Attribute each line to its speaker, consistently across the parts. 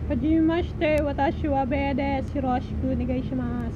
Speaker 1: はじめまして、私はベアです。よろしくお願いします。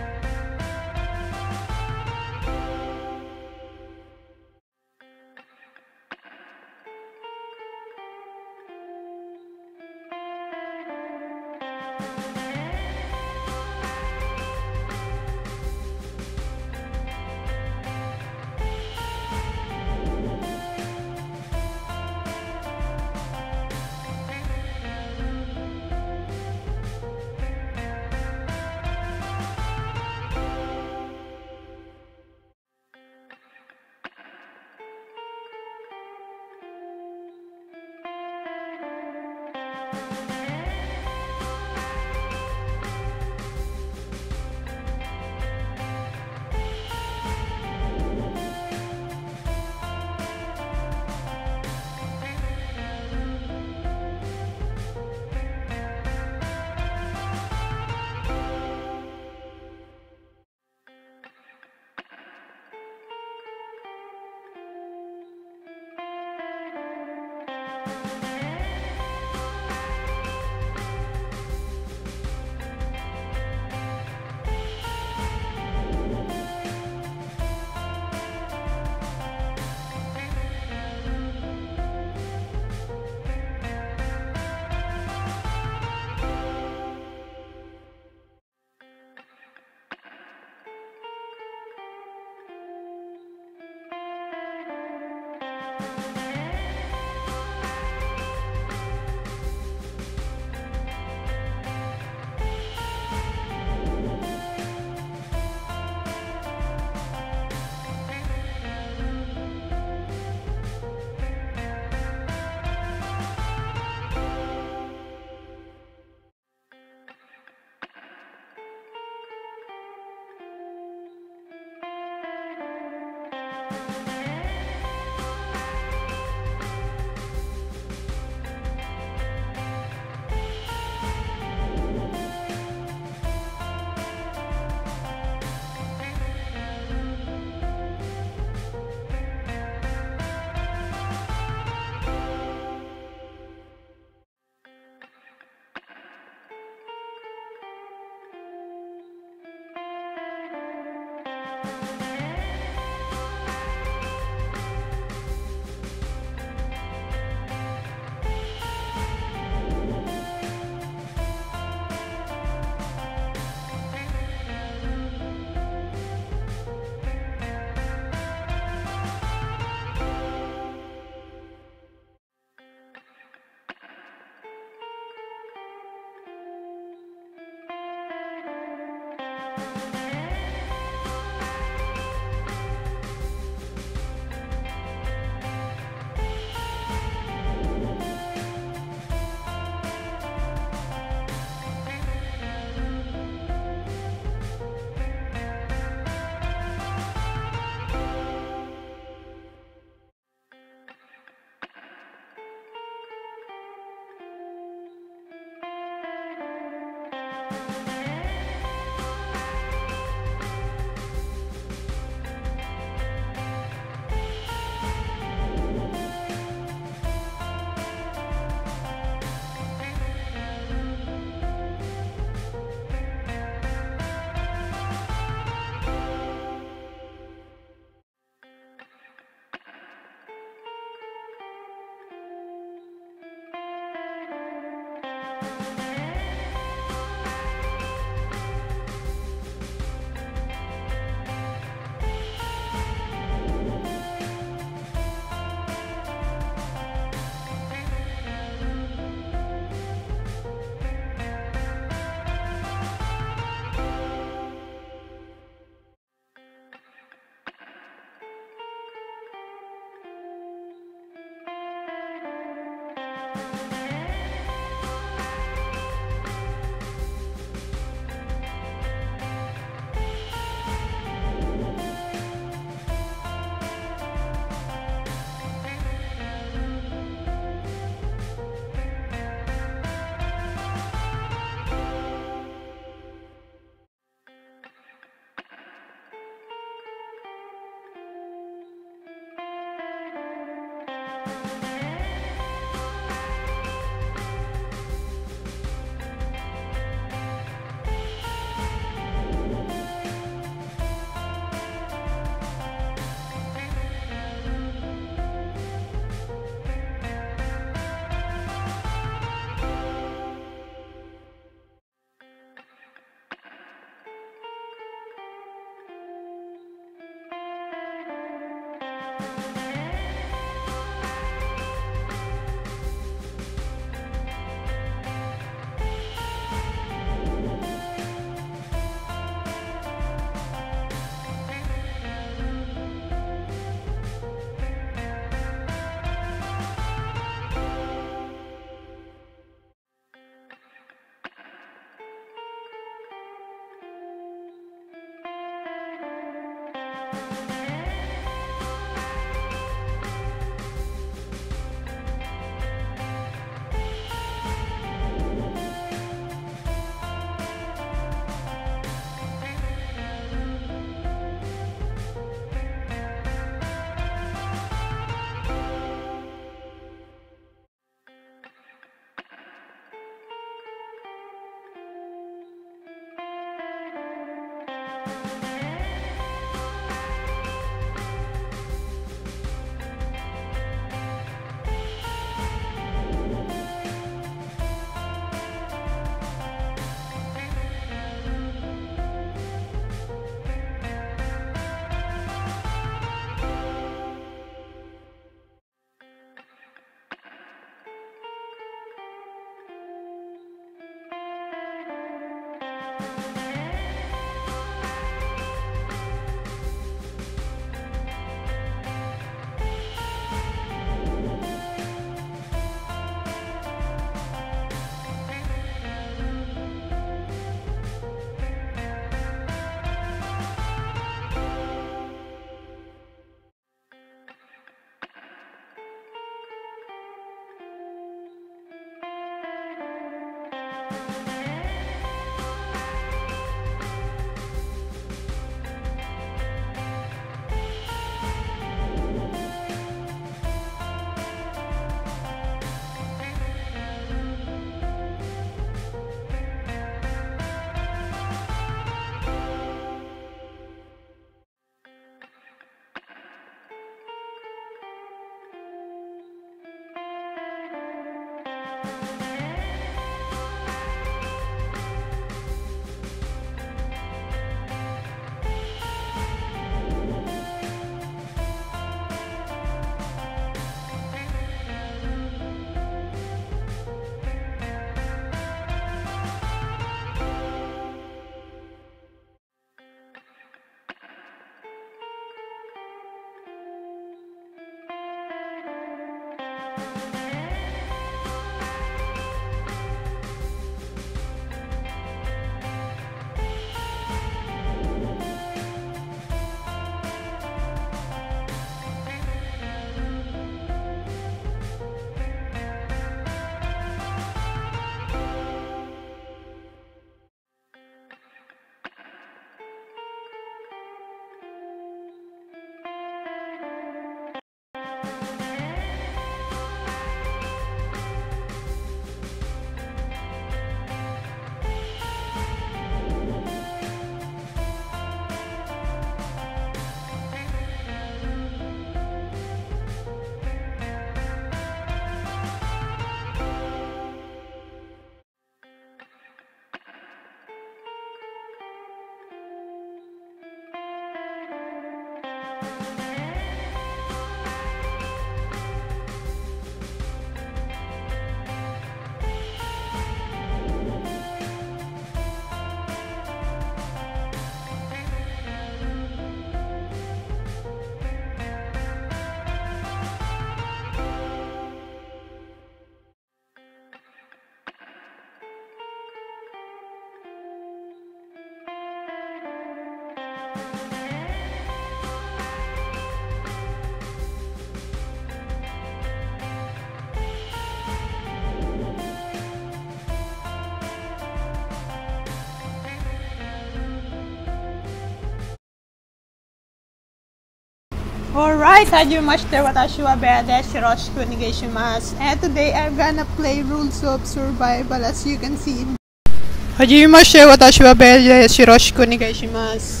Speaker 1: Alright, hajimashite watashi wa bear desu. Yoroshiku onegaishimasu. And today I'm gonna play Rules of Survival as you can see. Hajimashite watashi wa bear desu. Yoroshiku onegaishimasu.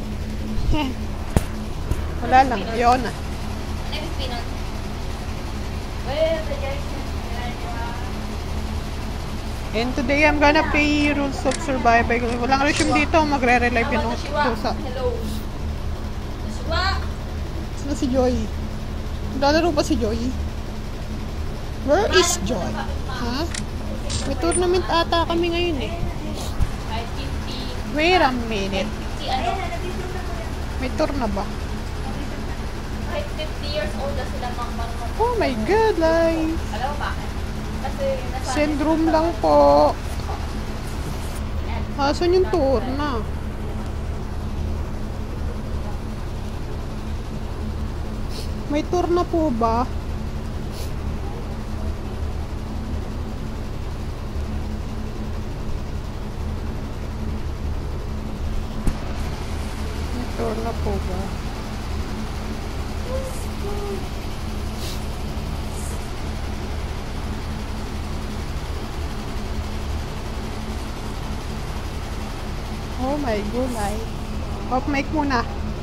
Speaker 1: Wala lang, yun na. And today I'm gonna play Rules of Survival. Walang resume dito, magre-relive yung pusa.
Speaker 2: Hello.
Speaker 1: Sino si Joy? Naglalaro pa si Joy? Where is Joy? Ha? May tournament ata kami ngayon eh. Wait a minute. May tour na ba?
Speaker 2: Kahit 50 years old na sila mang.
Speaker 1: Oh my god, like.
Speaker 2: Alam mo bakit? Kasi nasa
Speaker 1: Syndrome lang po. Asan yung tour na? May tour na po ba? May tour na po ba? Oh my god, like. Off mic muna.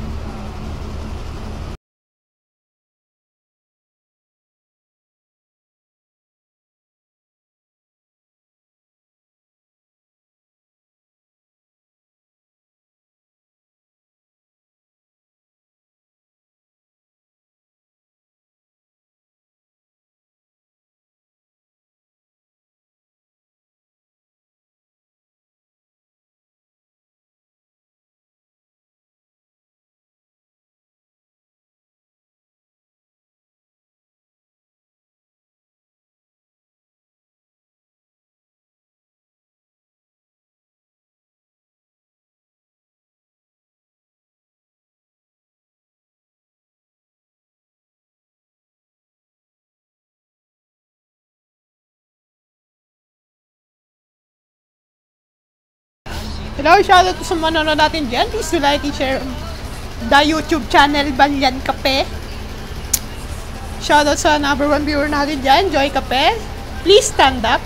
Speaker 1: Hello, shoutout sa mga nanonood natin dyan. Please do like and share the YouTube channel Balyan Kape. Shoutout sa number 1 viewer natin dyan, Joy Kape. Please stand up.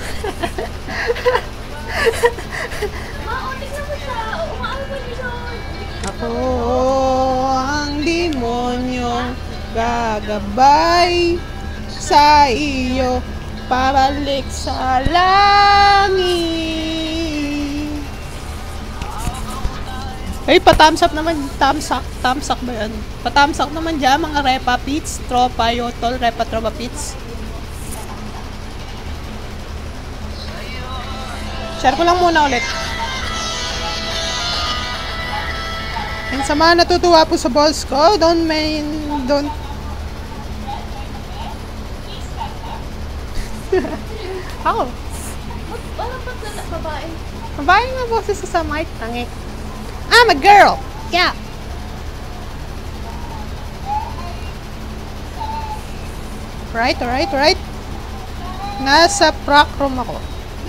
Speaker 2: Mauntik na mo siya. Umaawal mo siya.
Speaker 1: Ako ang demonyong gagabay sa iyo, pabalik sa langit. Ay, pa-thumbs up naman. Thumbs up ba yan? Pa-thumbs up naman dyan, mga repa pits, tropa, yotol, repa, tropa pits. Share ko lang muna ulit. And sa mga natutuwa po sa balls ko, don't. Ako.
Speaker 2: Walang pagkala, babae.
Speaker 1: Babae nga boses sa mic, tangi. I'm a girl! Yeah! Right. Nasa prac room ako.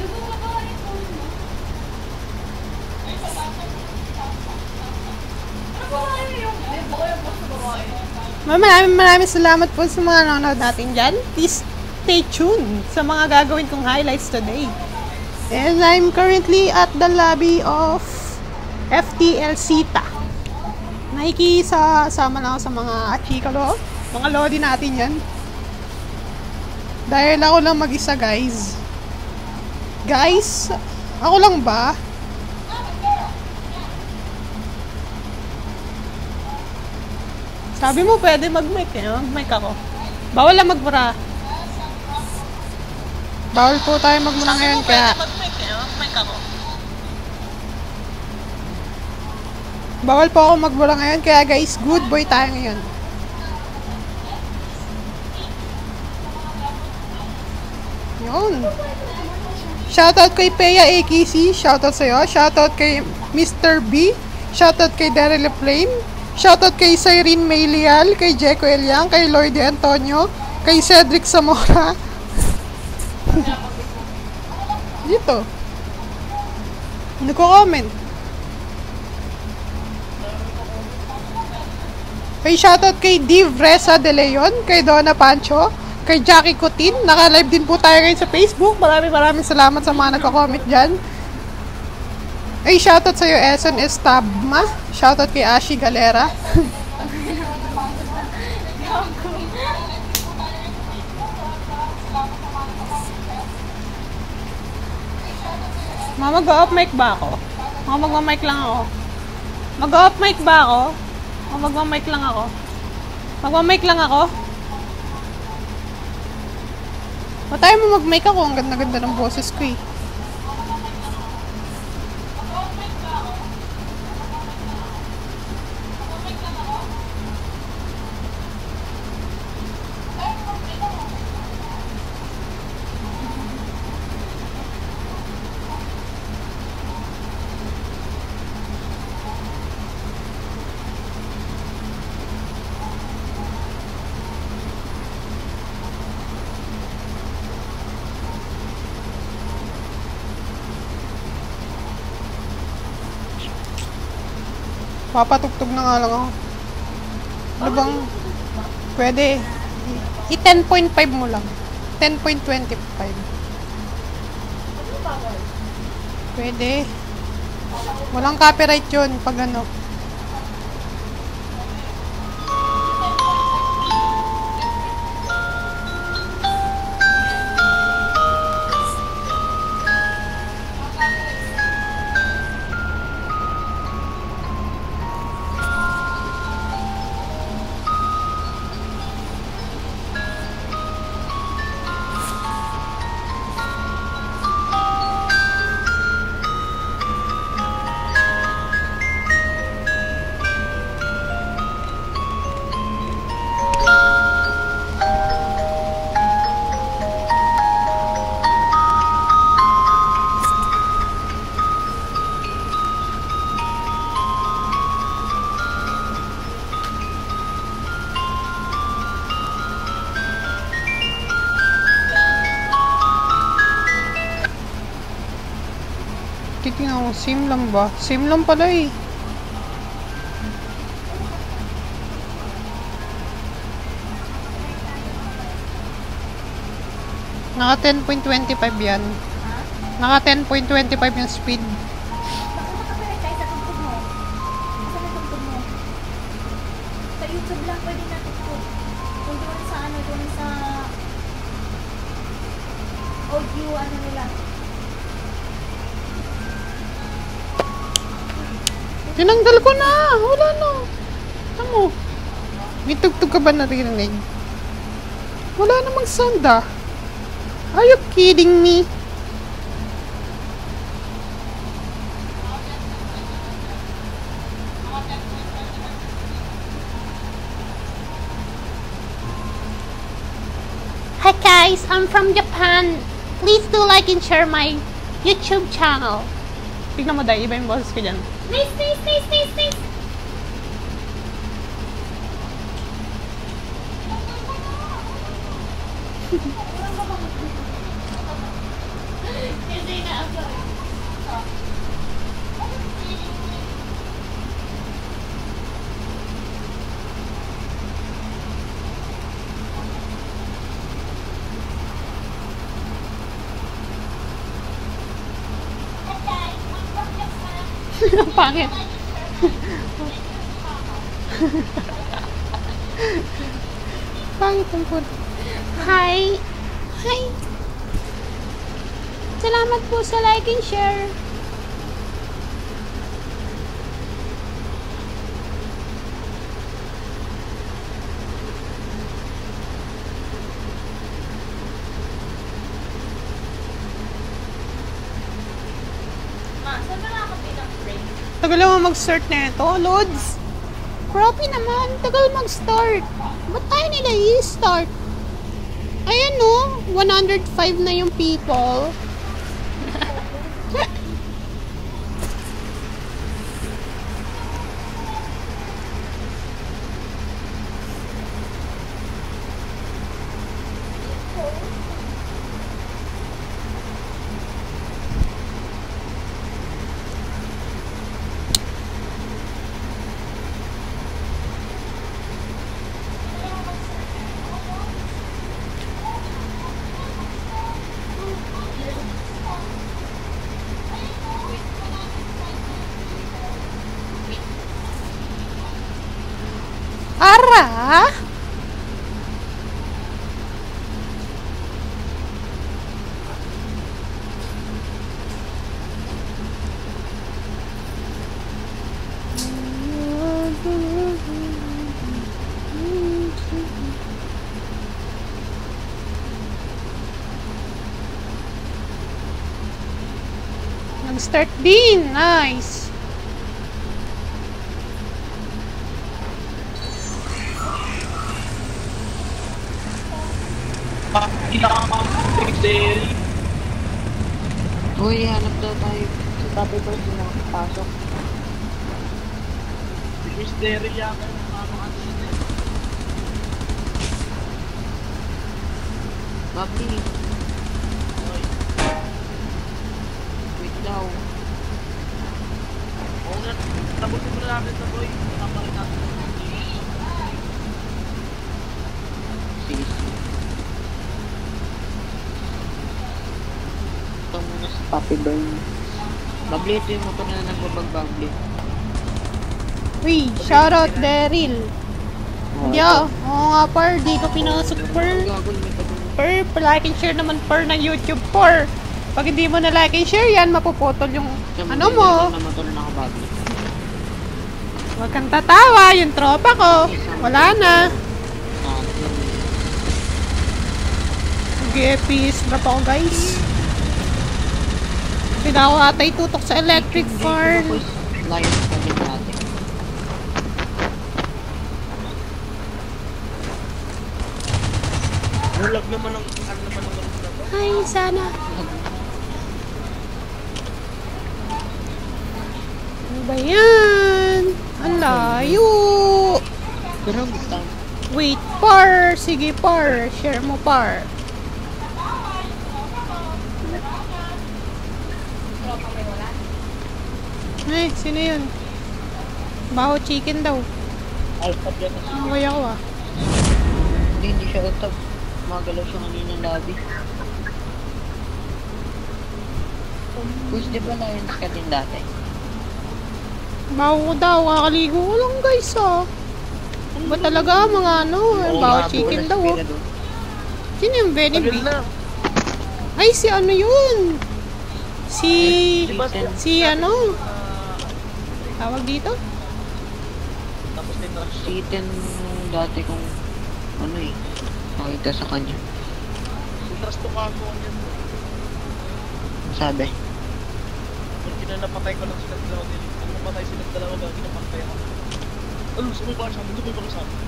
Speaker 1: Maraming salamat po sa mga nanonood natin dyan. Please stay tuned sa mga gagawin kong highlights today. And I'm currently at the lobby of FTL Sita. Nakikisama na ako sa mga chikalo. Mga lodi natin yan. Dahil ako lang mag-isa, guys. Guys, ako lang ba? Sabi mo pwede mag-mic eh. Mag-mic ako. Bawal lang magbura. Bawal po tayo magmura ngayon kaya...
Speaker 2: Mag-mic ako.
Speaker 1: Bawal po ako magbura ngayon kaya guys, good boy tayo ngayon. Yun. Shoutout kay Peya AKC. Shoutout sa'yo. Shoutout kay Mr. B. Shoutout kay Daryl Flame. Shoutout kay Cyrene Maylial. Kay Jeco Eliang. Kay Lloyd Antonio. Kay Cedric Zamora. Dito. Nagko-comment. Ay, shoutout kay Div Reza De Leon, kay Donna Pancho, kay Jackie Cotin. Naka-live din po tayo ngayon sa Facebook. Maraming salamat sa mga nagko-comment dyan. Ay, shoutout sa'yo, Eson Estabma. Shoutout kay Ashi Galera. Mag-off mic ba ako? Mag-mic lang ako. Mag-off mic ba ako? Mag-mic lang ako. Mag-mic lang ako. Ba't tayo mo mag-mic ako? Ang ganda-ganda ng boses ko eh. Papatugtog na nga lang ako. Ano bang pwede? I-10.5 mo lang. 10.25. Pwede. Walang copyright yun pag ano. Titingnan ko, same lang ba? Same lang pala eh. Naka 10.25 yan. Naka 10.25 yung speed.
Speaker 2: Sa YouTube lang pwede natugtog. Kung doon sa ano, doon sa audio, ano nila.
Speaker 1: Tinanggal ko na! Wala na! Ano? May tugtog ka ba naririnig? Wala namang sound ah. Are you kidding me?
Speaker 3: Hi guys, I'm from Japan. Please do like and share my YouTube channel.
Speaker 1: Tignan mo dahil, iba yung boses ko dyan.
Speaker 3: Nice, nice, nice, nice, nice.
Speaker 2: Kasi na-apply.
Speaker 1: Pangit. Pangit ang po.
Speaker 3: Hi. Hi. Salamat po sa like and share.
Speaker 2: Ma, saan ba nakakapit ang frame?
Speaker 1: Tagal naman mag-start na ito, Lods.
Speaker 3: Grabe naman, tagal mag-start. Ba't tayo nila i-start?
Speaker 1: Ayan no, 105 na yung people. Ara! Nag-start din. Nice.
Speaker 4: Uy, hanap daw tayo. Si Papi Boy, hindi nakapasok.
Speaker 5: Mystery yata ng mga kanina.
Speaker 4: Papi,
Speaker 5: Oy.
Speaker 4: wait daw.
Speaker 5: Oo nga, tapusin mo na namin sa boy. Nakapakit natin.
Speaker 4: Sige, sige. Ito muna si Papi Boy. Babli, ito yung motor na nagbabag-babli.
Speaker 1: Uy, shoutout Daryl. Yo, oo nga par, di ko pinasok par.
Speaker 4: Gagol, may pagod.
Speaker 1: Per, like and share naman per ng YouTube par. Pag hindi mo na like and share yan, mapuputol yung ano mo.
Speaker 4: Na motor na nakababli.
Speaker 1: Huwag kang tatawa, yung tropa ko. Wala na. Gepis, drop ako guys. Hindi ako atay tutok sa electric farm.
Speaker 4: Lion pa din natin.
Speaker 5: Bulag naman ang ano naman ang ganun na to.
Speaker 1: Ay, sana. Ano ba yan? Ang layo.
Speaker 4: Pero gusto.
Speaker 1: Wait, par. Sige, par. Share mo, par. Eh, sino yun? Baho chicken daw.
Speaker 5: Ay, tapyan na
Speaker 1: Ano kaya ako ah?
Speaker 4: Hindi siya utap. Magalaw siya kanina ng lobby. Push, di ba Lions ka din dati?
Speaker 1: Baho ko daw. Kakaligo ko lang guys ah. Ba talaga mga ano? Baho chicken daw oh. Sino yung Benny B?
Speaker 5: Tagal na.
Speaker 1: Ay, si ano yun? Si ano? Tawag dito?
Speaker 5: Tapos din na.
Speaker 4: Siten dati kong ano eh. Nakita sa kanya.
Speaker 5: Trust to kako yan.
Speaker 4: Sabi.
Speaker 5: Pag kinanapatay ko lang sila dalawa nila. Kung napatay sila dalawa ba, kinapatay ako. Ano, sumubara sa amin. Sumubara sa amin.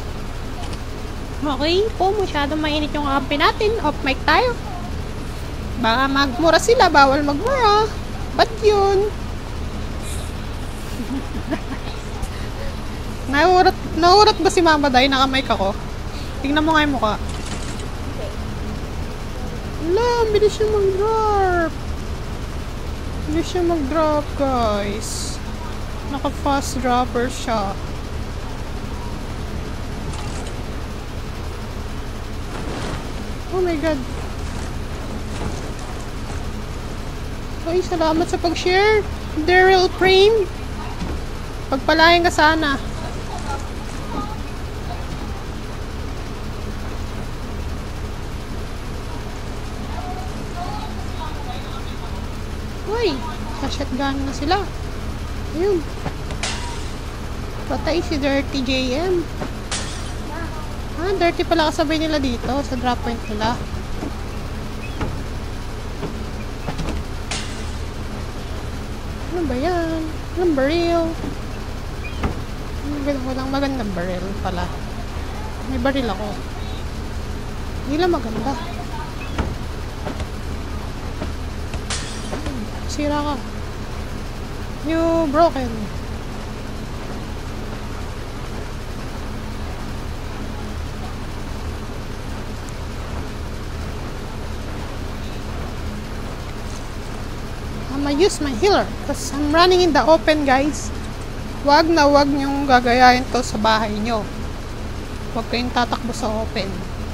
Speaker 1: Okay po, masyadong mainit yung kampi natin. Off mic tayo. Baka magmura sila, bawal magmura. Ba't yun? Naurat ba si Mama Day? Naka-mic ako. Tingnan mo nga yung mukha. Wala, bilis siya mag-drop. Bilis siya mag-drop, guys. Naka-fast dropper siya. Oh my god. Uy, salamat sa pag-share. Daryl Frame. Pagpalayan ka sana. Uy, sa-shotgun na sila. Ayun. Patay si Dirty JM. Ah, Dirty pala kasabay nila dito sa drop point nila. Ano ba yan? Anong barrel? Walang magandang barrel pala. May barrel ako. Hindi lang maganda. Sira ka. You broken. I'ma use my healer because I'm running in the open, guys. Wag na wag nyong gagayahin to sa bahay nyo. Wag kayong tatakbo sa open.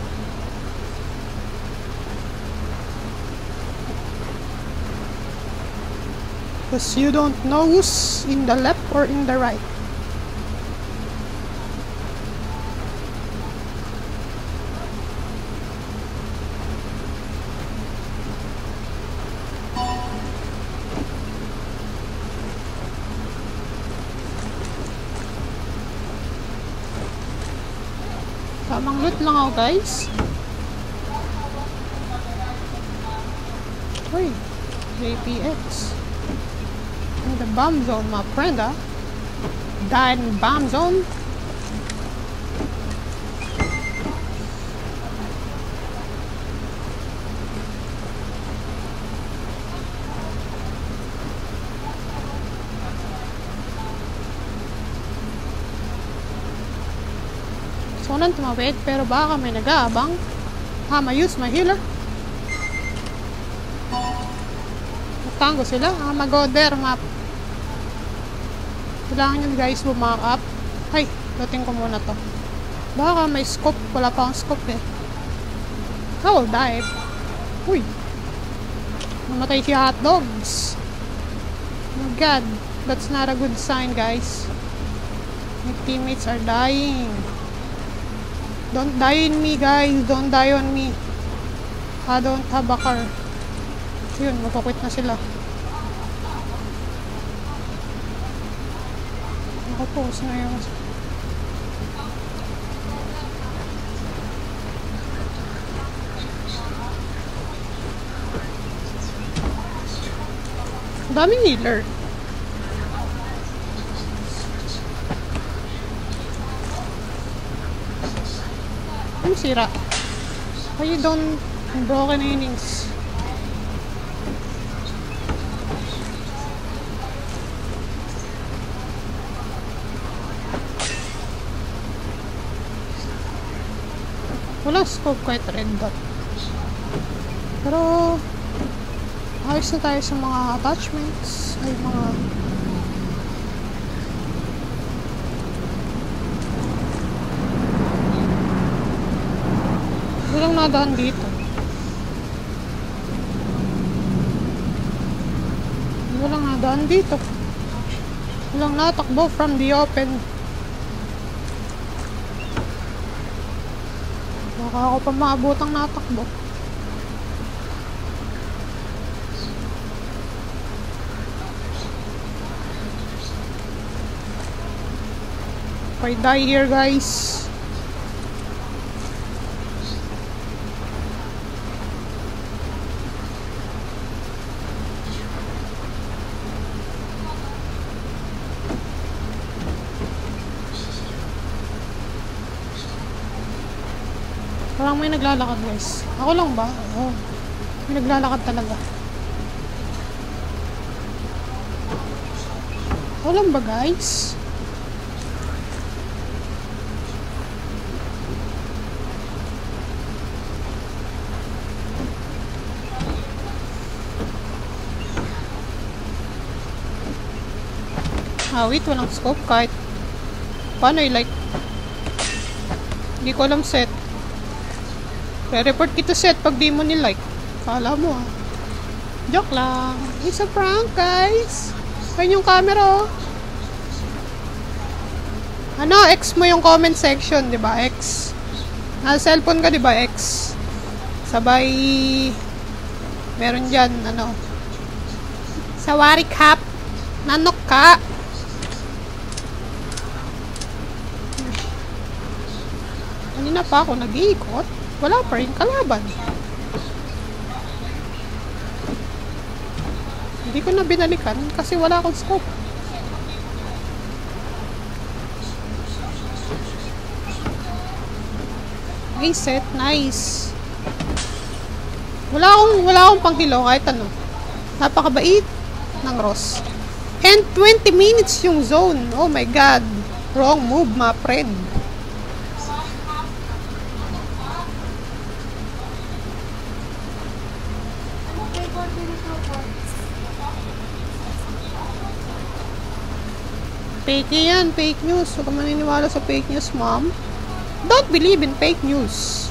Speaker 1: Because you don't know who's in the left or in the right. Tamang loot lang ako, guys. Uy, JPX. In the bomb zone, my friend, ah. Died in bomb zone. So, nang tumawid, pero baka may nag-aabang. Use my healer. Tango sila. Mag-go there, map. Kailangan nyo guys bumak up. Ay, dating ko muna to. Baka may scope. Wala pa akong scope eh. I will dive. Uy. Namatay si hotdogs. Oh my god. That's not a good sign, guys. My teammates are dying. Don't die on me, guys. Don't die on me. I don't have a car. Yun, mapakwit na sila. Nakapos na yun. Daming healer. Ang sira. Why you don't broken innings? Walang scope kahit red dot. Pero ayos na tayo sa mga attachments. Ay, mga walang nadaan dito. Walang nadaan dito. Walang natakbo from the open. Baka ako pa maabotang natakbo. If I die here, guys. Parang may naglalakad, guys. Ako lang ba? Oo. May naglalakad talaga. Ako lang ba, guys? Wait, walang scope kahit paano like hindi ko alam set. Re-report kita set pag di mo ni-like. Kala mo ah. Joke lang. It's a prank, guys. Ayun yung camera, oh. Ano, X mo yung comment section, di ba? X. Cellphone ka, di ba? X. Sabay meron dyan, ano. Sawari cap. Nanok ka. Kanina pa ako nag-iikot. Wala pa rin kalaban. Hindi ko na binalikan kasi wala akong scope. Nice set, nice. Wala akong pangkilo kahit ano. Napakabait ng Ross. And 20 minutes yung zone. Oh my god. Wrong move, my friend. Fake yan, fake news. Huwag ka maniniwala sa fake news, ma'am. Don't believe in fake news.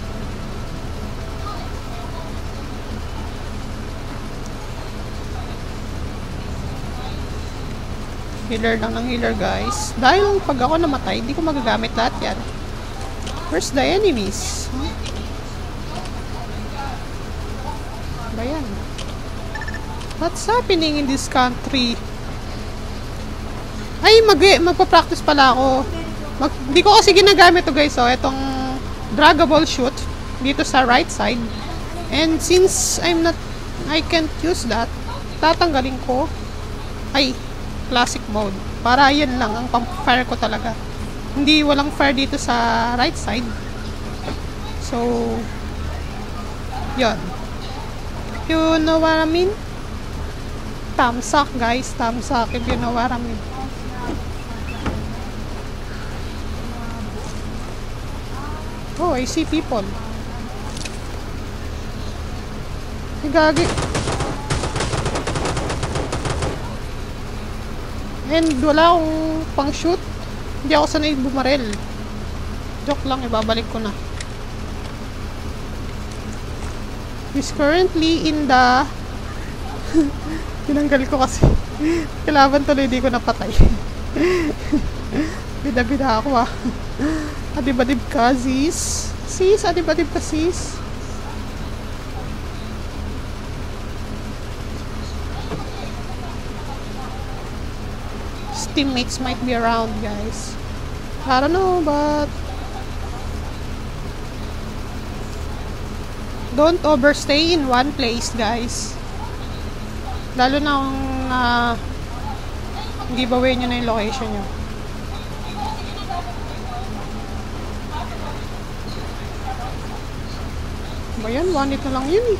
Speaker 1: Healer lang ng healer, guys. Dahil pag ako namatay, hindi ko magagamit lahat yan. Where's the enemies? Huh? Ba yan? What's happening in this country? Ay, magpa-practice pala ako. Hindi ko kasi ginagamit to, guys. So, itong draggable shoot dito sa right side. And since I can't use that, tatanggalin ko ay classic mode. Para yan lang ang pang-fire ko talaga. Hindi walang fire dito sa right side. So, yun. You know what I mean? Thumbs up guys, thumbs up if you know what I mean. Oh, I see people. Gagi. And wala akong pang shoot. Hindi ako sanay bumarel. Joke lang, ibabalik ko na. He's currently in the... Tinanggal ko kasi. Kailaban tuloy, di ko napatay. Bida-bida ako ah. Adib-adib ka, sis. Sis, adib-adib ka, sis. His teammates might be around, guys. I don't know, but... Don't overstay in one place, guys. Lalo na kung giveaway nyo na yung location nyo. Ba yan? One hit na lang yun eh.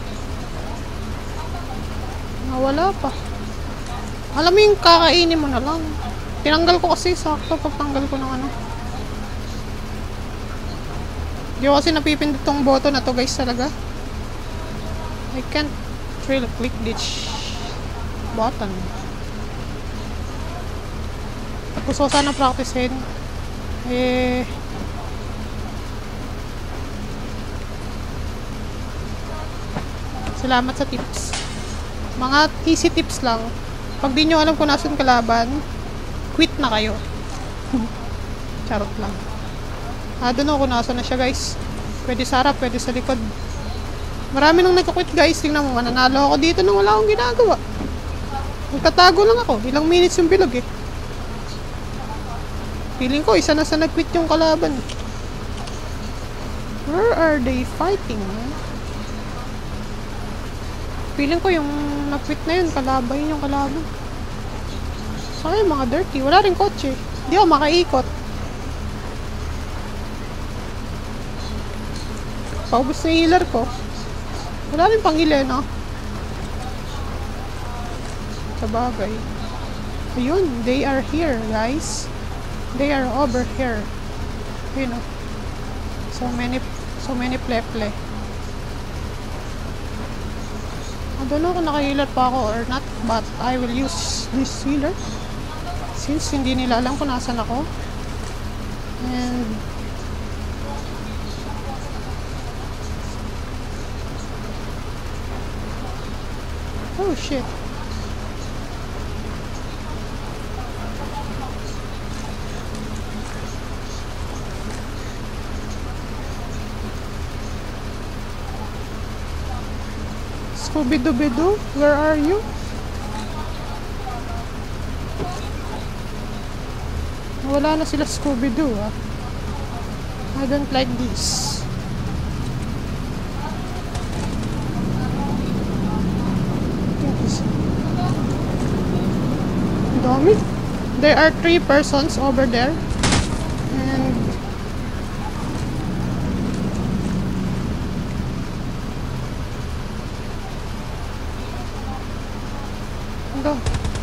Speaker 1: Nawala pa. Alam mo yung kakainin mo na lang. Tinanggal ko kasi sakto pagtanggal ko ng ano. Hindi ko kasi napipindot tong button na to guys talaga. I can't really click this button. Gusto ko sana practicein. Salamat sa tips. Mga easy tips lang. Pag di nyo alam kung nasan kalaban, quit na kayo. Charot lang. Doon ako kung nasan na siya guys. Pwede sa harap, pwede sa likod. Marami nang nagka-quit guys. Tingnan mo, mananalo ako dito nang wala akong ginagawa. Magtatago lang ako. Ilang minutes yung bilog eh. Feeling ko, isa na sa nag-quit yung kalaban. Where are they fighting, man? Feeling ko yung nag-quit na yun, kalaban yun yung kalaban. Saka yung mga dirty. Wala rin kotse. Hindi ako makaikot. Paubos na healer ko. Wala rin pang healer, no? Sabagay. Ayun, they are here, guys. They are over here. You know. So many play. I don't know kung naka-healer pa ako or not, but I will use this healer since hindi nila alam kung nasan ako. And oh shit. Scooby-Doo, where are you? Wala na sila Scooby-Doo ah. I don't like this. Dami. There are 3 persons over there. And go.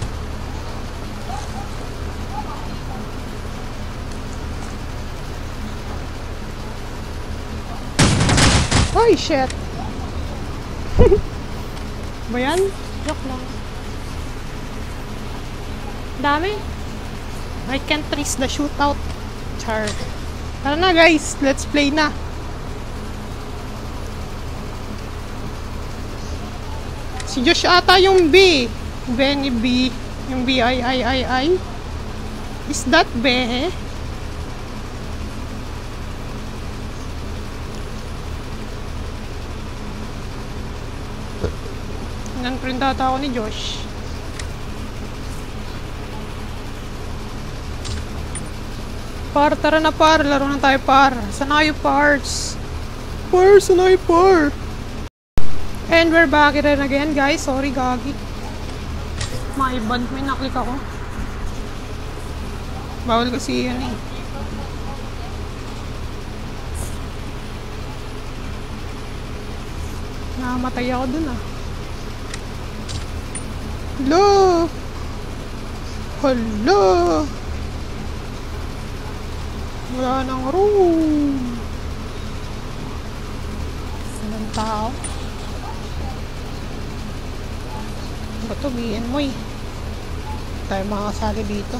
Speaker 1: Hoy, shit. Ba yan? Joke lang. Dami. I can't trace the shootout. Char. Tara na guys, let's play na. Si Josh ata yung B. Benny B. Yung B-I-I-I-I. Is that B? Nan-print ata ako ni Josh. Par, tara na par. Laro na tayo par. Saan kayo pars? Par, saan kayo par? And we're back again guys. Sorry gagi. My band, may naklik ako. Bawal kasi yan eh. Namatay ako dun ah. Hello! Hello! Wala nang room. Walang tao. Ba't umiin mo eh? Tayo makakasali dito.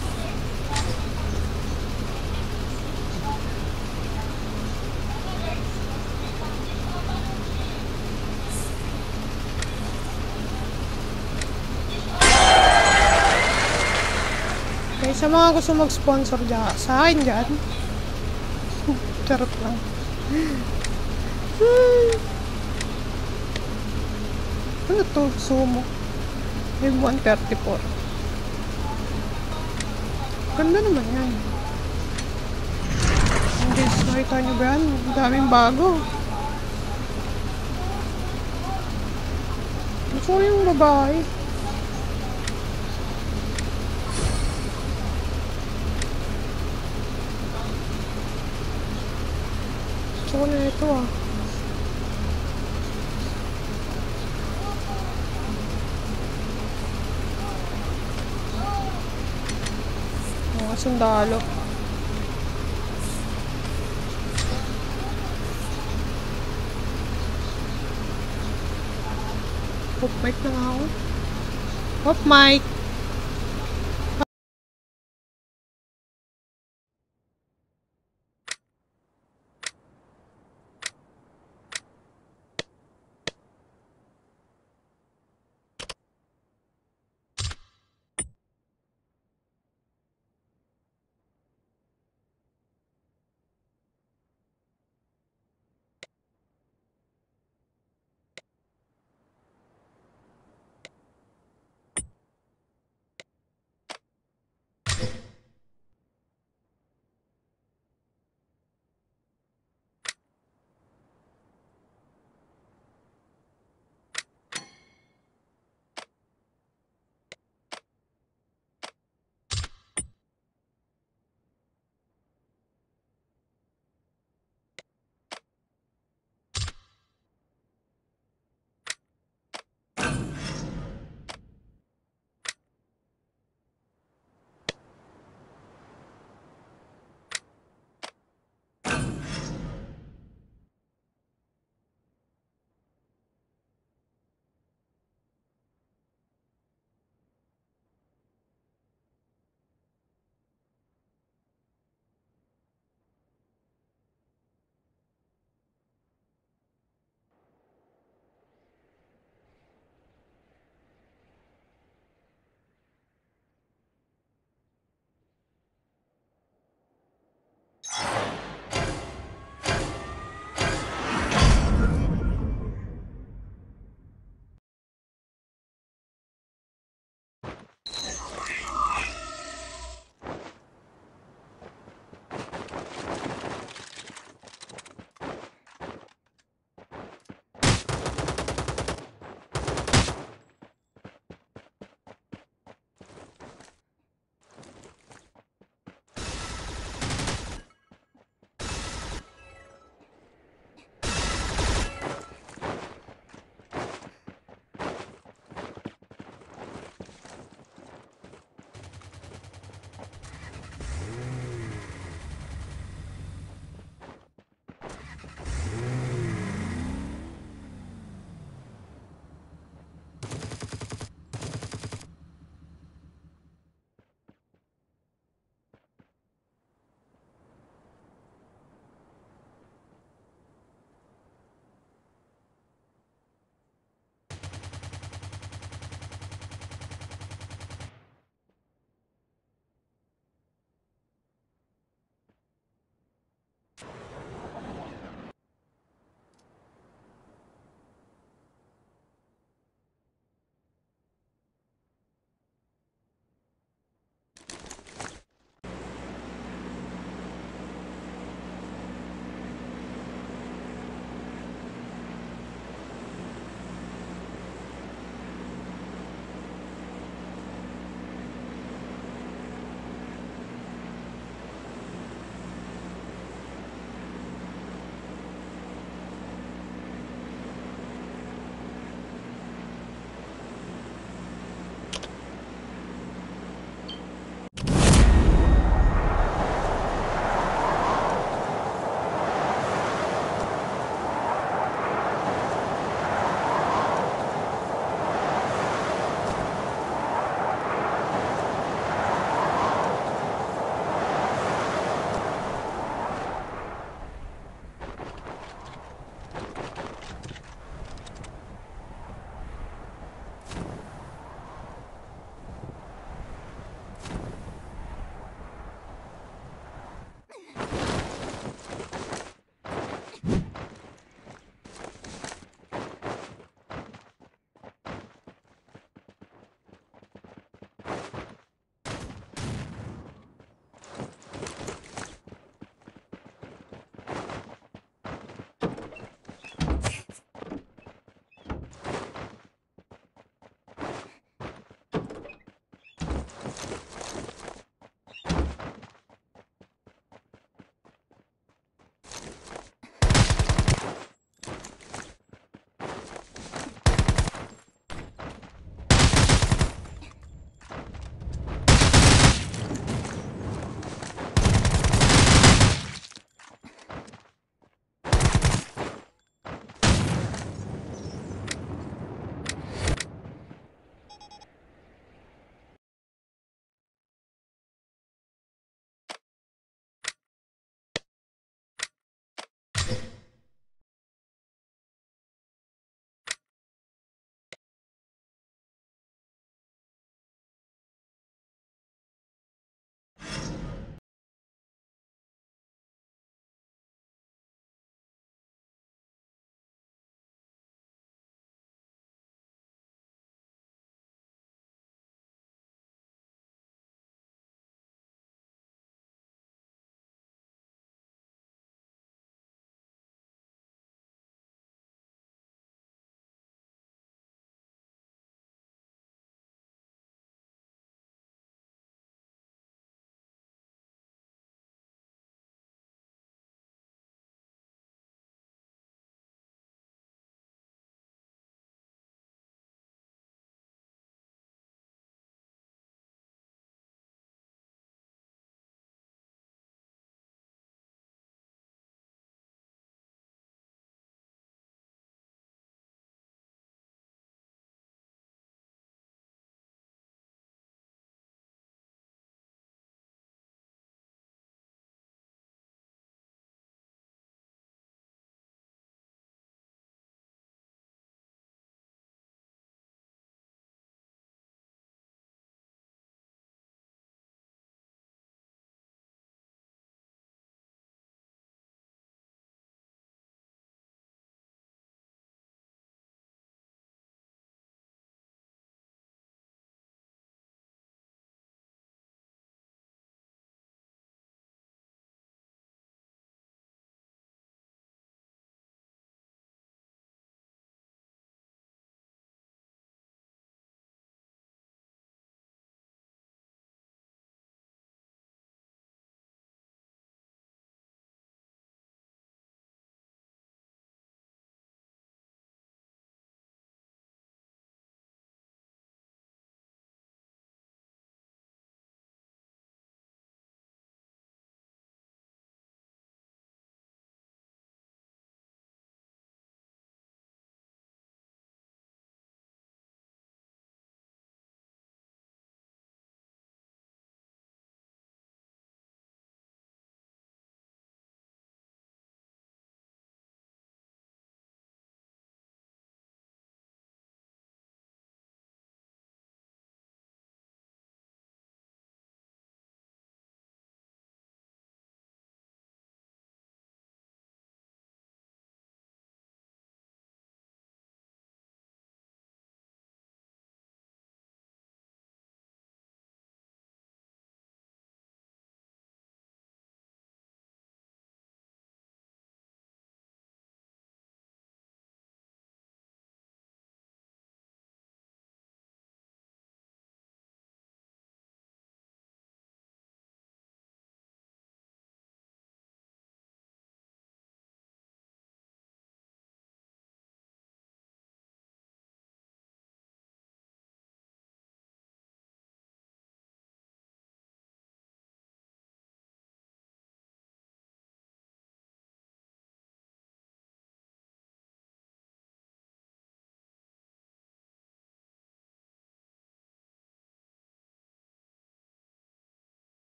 Speaker 1: Okay, sa mga gusto mag-sponsor dyan, sa akin dyan. Charot lang. Ano to? Sumo. M134. Ganda naman yan. Guys, nakita nyo ba yan? Ang daming bago. Gusto ko yung babae. Gusto ko na ito ah. Mga sundalo. Off mic na nga ako. Off mic.